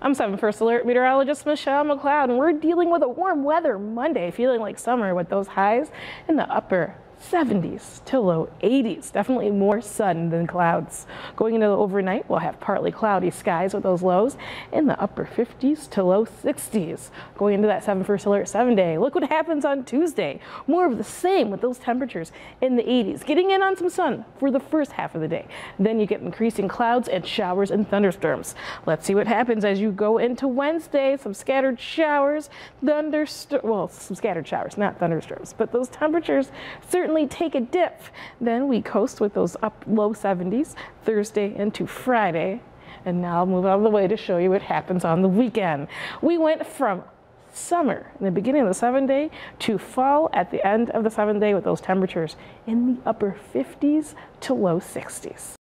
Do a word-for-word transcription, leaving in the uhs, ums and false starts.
I'm seven First Alert meteorologist Michelle McLeod, and we're dealing with a warm weather Monday, feeling like summer with those highs in the upper seventies to low eighties. Definitely more sun than clouds. Going into the overnight, we'll have partly cloudy skies with those lows in the upper fifties to low sixties. Going into that seven First Alert seven day, look what happens on Tuesday. More of the same with those temperatures in the eighties. Getting in on some sun for the first half of the day. Then you get increasing clouds and showers and thunderstorms. Let's see what happens as you go into Wednesday. Some scattered showers, thunderstorms, well, some scattered showers, not thunderstorms, but those temperatures certainly take a dip. Then we coast with those up low seventies Thursday into Friday. And now I'll move out of the way to show you what happens on the weekend. We went from summer in the beginning of the seven day to fall at the end of the seven day with those temperatures in the upper fifties to low sixties.